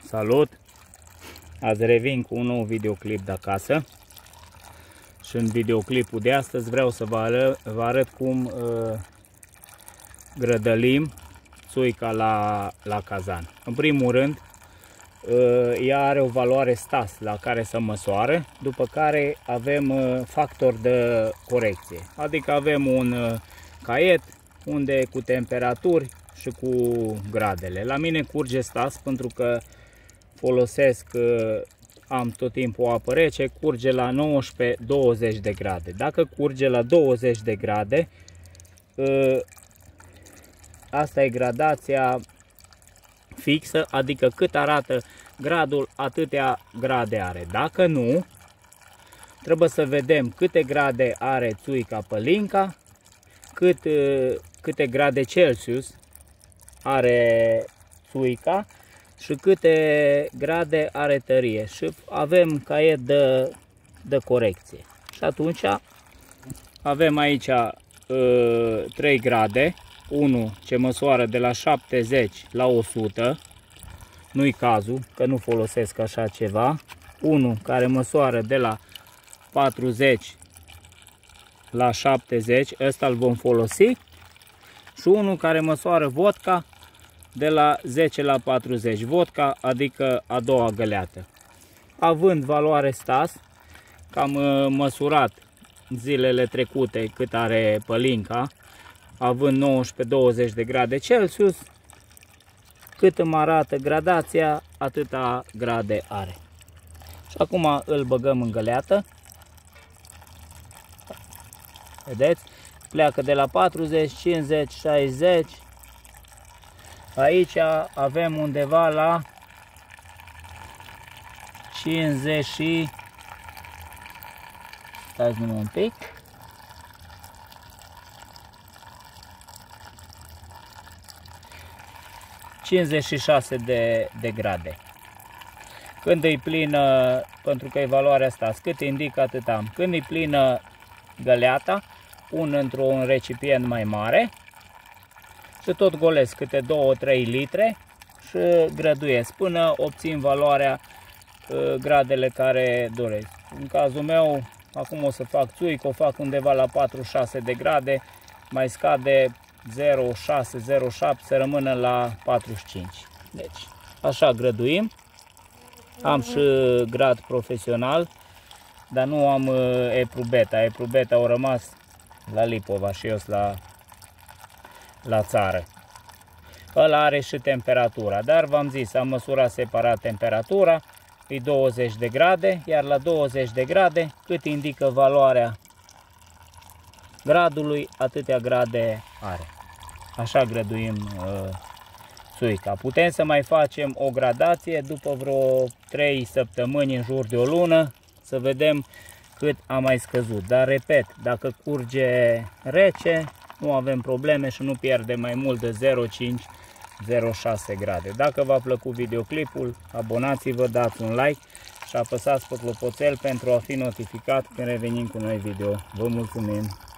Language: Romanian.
Salut! Azi revin cu un nou videoclip de acasă. Și în videoclipul de astăzi vreau să vă arăt cum grădălim țuica la cazan. În primul rând, ea are o valoare stas la care să măsoare, după care avem factor de corecție. Adică avem un caiet unde cu temperaturi și cu gradele. La mine curge stas pentru că folosesc, am tot timpul o apă rece, curge la 19-20 de grade. Dacă curge la 20 de grade, asta e gradația fixă, adică cât arată gradul, atâtea grade are. Dacă nu, trebuie să vedem câte grade are țuica pălinca, câte grade Celsius are țuica și câte grade are tărie. Și avem caiet de corecție. Și atunci avem aici 3 grade. Unul ce măsoară de la 70 la 100. Nu-i cazul, că nu folosesc așa ceva. Unul care măsoară de la 40 la 70, ăsta îl vom folosi. Și unul care măsoară vodka de la 10 la 40. Vodka, adică a doua găleată. Având valoare stas, că am măsurat zilele trecute cât are pălinca, având 19-20 de grade Celsius, cât îmi arată gradația, atâta grade are. Și acum îl băgăm în găleată. Vedeți? Pleacă de la 40, 50, 60. Aici avem undeva la 50 și... Stați numai un pic. 56 de grade. Când e plină, pentru că e valoarea asta, cât indică atât am. Când e plină găleata, pun într-un recipient mai mare și tot golesc câte 2-3 litre și grăduiesc până obțin valoarea, gradele care doresc. În cazul meu, acum o să fac țuic, o fac undeva la 46 de grade, mai scade 0,6, 0,7 să rămână la 45. Deci, așa grăduim. Am și grad profesional, dar nu am eprubeta. Eprubeta au rămas la Lipova și eu la țară. Ăla are și temperatura, dar v-am zis, am măsurat separat temperatura, e 20 de grade, iar la 20 de grade, cât indică valoarea gradului, atâtea grade are. Așa grăduim țuica. Putem să mai facem o gradație după vreo 3 săptămâni, în jur de o lună, să vedem cât a mai scăzut. Dar repet, dacă curge rece, nu avem probleme și nu pierde mai mult de 0,5-0,6 grade. Dacă v-a plăcut videoclipul, abonați-vă, dați un like și apăsați pe clopoțel pentru a fi notificat când revenim cu noi video. Vă mulțumim!